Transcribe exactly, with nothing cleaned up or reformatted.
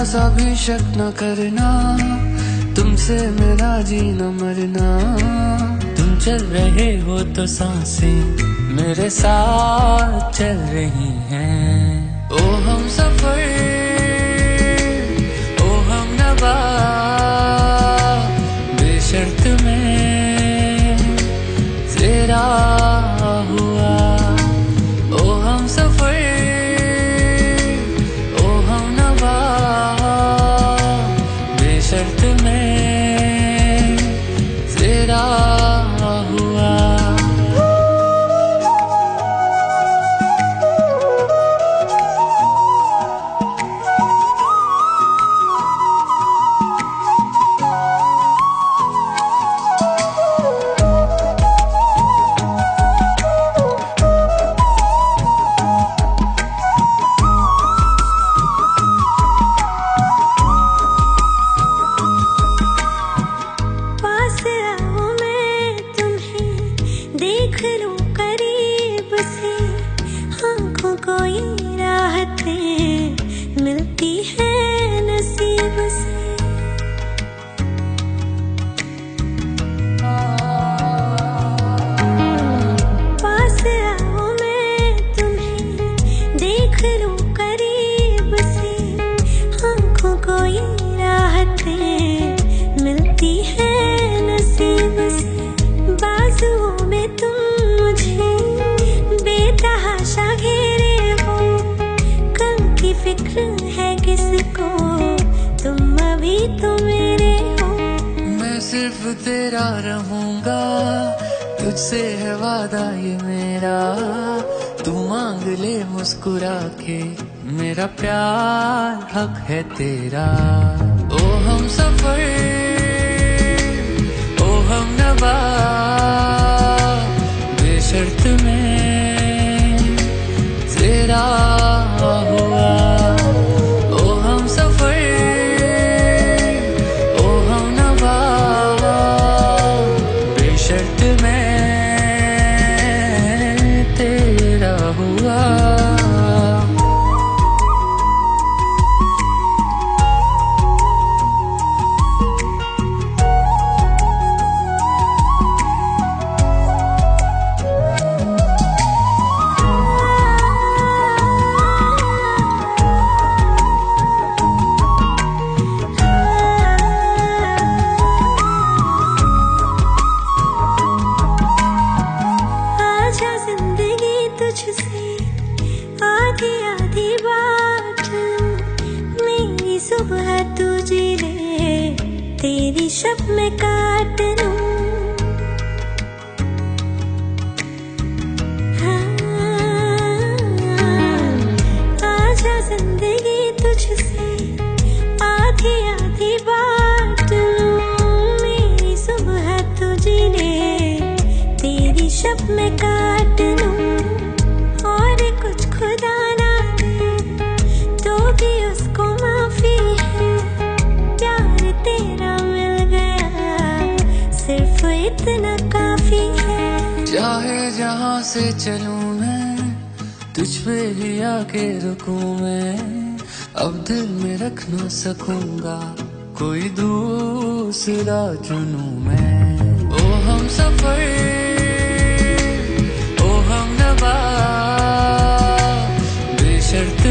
सा भी शक न करना, तुमसे मेरा जीना मरना। तुम चल रहे हो तो सांसें मेरे साथ चल रही हैं। ओ हम सफर, ओ हम नवा, बेशर्त में तेरा हुआ। ओ हम सफर, ओ हम नवा, बेशर्त में तेरा हुआ। कोई राहतें मिलती है नसीब से। पास आओ मैं तुम्हें देख लूं करीब से, आँखों को ये राहतें मिलती है नसीब से। बाजुओं में तुम मुझे बेतहाशा घेरे, फिक्र है किसको, तुम अभी तो मेरे हो। मैं सिर्फ तेरा रहूंगा, तुझसे है वादा ये मेरा। तू मांग ले मुस्कुरा के, मेरा प्यार हक है तेरा। ओ हम सफर, ओ हम नवा, बेशर्त में तेरा हुआ। ओ हम सफर, ओ हम नवा, बेशर्त में तेरा हुआ। आधी आधी बात मेरी सुबह तू जी ले, तेरी शब में काट लूं। आजा जिंदगी तुझसे आधी आधी बात लूं, मेरी सुबह तू जी ले, तेरी शब में काट लूं। खुदा ना दे तो भी उसको माफी है, प्यार तेरा मिल गया सिर्फ इतना काफी है। चाहे जहाँ से चलूं मैं, तुझ पे ही आके रुकूं मैं। अब दिल में रख ना सकूंगा, कोई दूसरा चुनूं मैं। ओ हम सफर, ओ हम नवा, बेशर्त